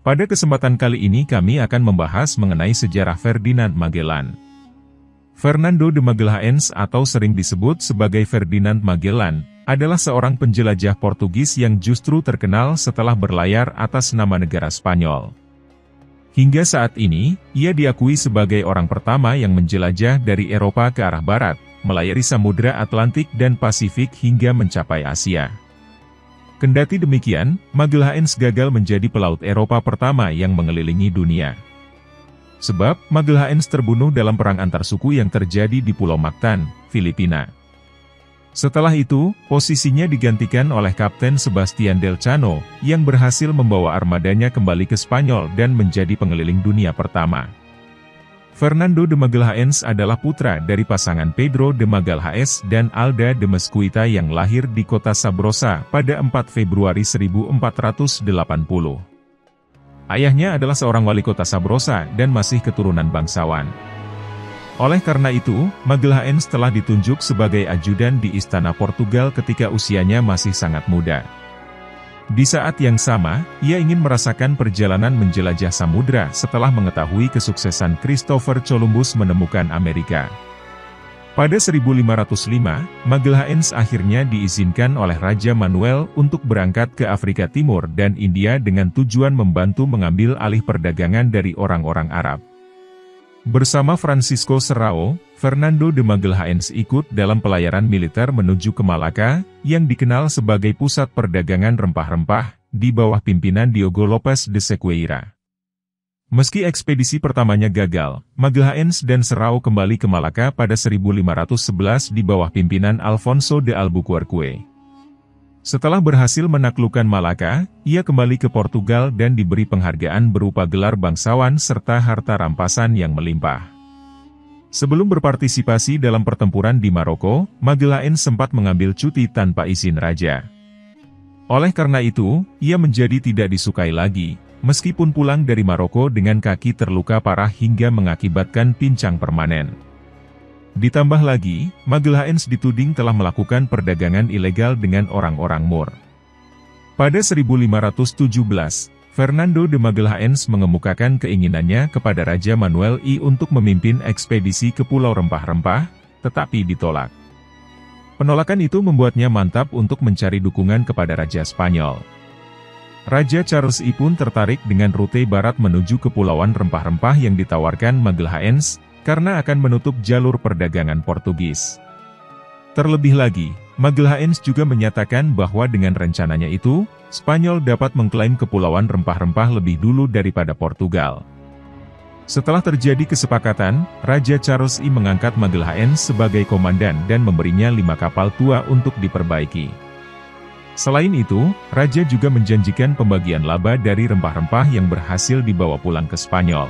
Pada kesempatan kali ini kami akan membahas mengenai sejarah Ferdinand Magellan. Fernando de Magalhães atau sering disebut sebagai Ferdinand Magellan, adalah seorang penjelajah Portugis yang justru terkenal setelah berlayar atas nama negara Spanyol. Hingga saat ini, ia diakui sebagai orang pertama yang menjelajah dari Eropa ke arah barat, melayari Samudra Atlantik dan Pasifik hingga mencapai Asia. Kendati demikian, Magalhães gagal menjadi pelaut Eropa pertama yang mengelilingi dunia. Sebab, Magalhães terbunuh dalam perang antar suku yang terjadi di Pulau Mactan, Filipina. Setelah itu, posisinya digantikan oleh Kapten Sebastian Delcano, yang berhasil membawa armadanya kembali ke Spanyol dan menjadi pengeliling dunia pertama. Fernando de Magalhães adalah putra dari pasangan Pedro de Magalhães dan Alda de Mesquita yang lahir di kota Sabrosa pada 4 Februari 1480. Ayahnya adalah seorang wali kota Sabrosa dan masih keturunan bangsawan. Oleh karena itu, Magalhães telah ditunjuk sebagai ajudan di Istana Portugal ketika usianya masih sangat muda. Di saat yang sama, ia ingin merasakan perjalanan menjelajah samudra setelah mengetahui kesuksesan Christopher Columbus menemukan Amerika. Pada 1505, Magalhães akhirnya diizinkan oleh Raja Manuel untuk berangkat ke Afrika Timur dan India dengan tujuan membantu mengambil alih perdagangan dari orang-orang Arab. Bersama Francisco Serrao, Fernando de Magalhães ikut dalam pelayaran militer menuju ke Malaka, yang dikenal sebagai pusat perdagangan rempah-rempah, di bawah pimpinan Diogo Lopes de Sequeira. Meski ekspedisi pertamanya gagal, Magalhães dan Serrao kembali ke Malaka pada 1511 di bawah pimpinan Alfonso de Albuquerque. Setelah berhasil menaklukkan Malaka, ia kembali ke Portugal dan diberi penghargaan berupa gelar bangsawan serta harta rampasan yang melimpah. Sebelum berpartisipasi dalam pertempuran di Maroko, Magalhães sempat mengambil cuti tanpa izin raja. Oleh karena itu, ia menjadi tidak disukai lagi, meskipun pulang dari Maroko dengan kaki terluka parah hingga mengakibatkan pincang permanen. Ditambah lagi, Magalhães dituding telah melakukan perdagangan ilegal dengan orang-orang Moor. Pada 1517, Fernando de Magalhães mengemukakan keinginannya kepada Raja Manuel I untuk memimpin ekspedisi ke Pulau Rempah-Rempah, tetapi ditolak. Penolakan itu membuatnya mantap untuk mencari dukungan kepada Raja Spanyol. Raja Charles I pun tertarik dengan rute barat menuju Kepulauan Rempah-Rempah yang ditawarkan Magalhães, karena akan menutup jalur perdagangan Portugis. Terlebih lagi, Magalhães juga menyatakan bahwa dengan rencananya itu, Spanyol dapat mengklaim Kepulauan Rempah-Rempah lebih dulu daripada Portugal. Setelah terjadi kesepakatan, Raja Charles I mengangkat Magalhães sebagai komandan dan memberinya 5 kapal tua untuk diperbaiki. Selain itu, Raja juga menjanjikan pembagian laba dari rempah-rempah yang berhasil dibawa pulang ke Spanyol.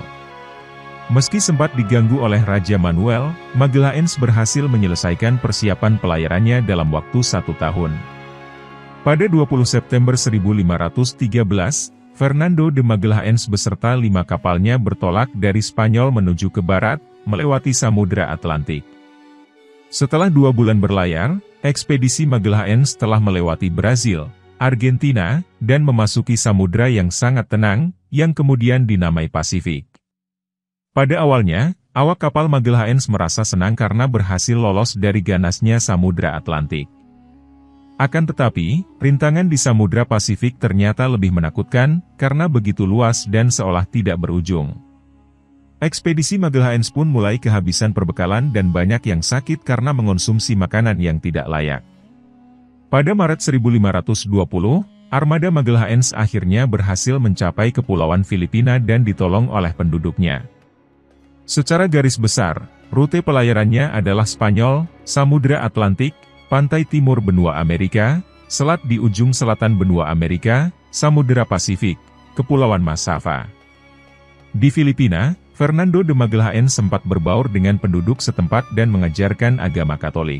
Meski sempat diganggu oleh Raja Manuel, Magalhães berhasil menyelesaikan persiapan pelayarannya dalam waktu 1 tahun. Pada 20 September 1513, Fernando de Magalhães beserta 5 kapalnya bertolak dari Spanyol menuju ke barat, melewati Samudra Atlantik. Setelah 2 bulan berlayar, ekspedisi Magalhães telah melewati Brazil, Argentina, dan memasuki samudra yang sangat tenang, yang kemudian dinamai Pasifik. Pada awalnya, awak kapal Magalhães merasa senang karena berhasil lolos dari ganasnya Samudra Atlantik. Akan tetapi, rintangan di Samudra Pasifik ternyata lebih menakutkan, karena begitu luas dan seolah tidak berujung. Ekspedisi Magalhães pun mulai kehabisan perbekalan dan banyak yang sakit karena mengonsumsi makanan yang tidak layak. Pada Maret 1520, armada Magalhães akhirnya berhasil mencapai Kepulauan Filipina dan ditolong oleh penduduknya. Secara garis besar, rute pelayarannya adalah Spanyol, Samudra Atlantik, pantai timur benua Amerika, selat di ujung selatan benua Amerika, Samudra Pasifik, Kepulauan Masava. Di Filipina, Fernando de Magalhães sempat berbaur dengan penduduk setempat dan mengajarkan agama Katolik.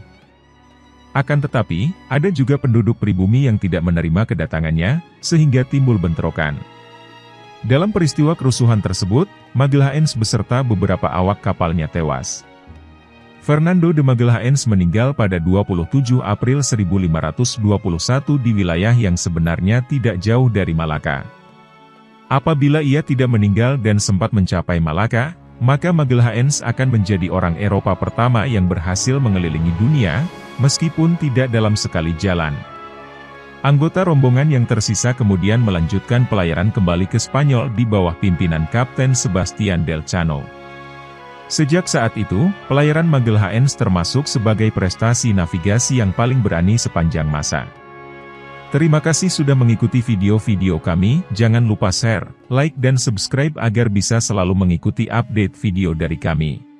Akan tetapi, ada juga penduduk pribumi yang tidak menerima kedatangannya, sehingga timbul bentrokan. Dalam peristiwa kerusuhan tersebut, Magalhães beserta beberapa awak kapalnya tewas. Fernando de Magalhães meninggal pada 27 April 1521 di wilayah yang sebenarnya tidak jauh dari Malaka. Apabila ia tidak meninggal dan sempat mencapai Malaka, maka Magalhaens akan menjadi orang Eropa pertama yang berhasil mengelilingi dunia, meskipun tidak dalam sekali jalan. Anggota rombongan yang tersisa kemudian melanjutkan pelayaran kembali ke Spanyol di bawah pimpinan Kapten Sebastian Delcano. Sejak saat itu, pelayaran Magalhaens termasuk sebagai prestasi navigasi yang paling berani sepanjang masa. Terima kasih sudah mengikuti video-video kami, jangan lupa share, like dan subscribe agar bisa selalu mengikuti update video dari kami.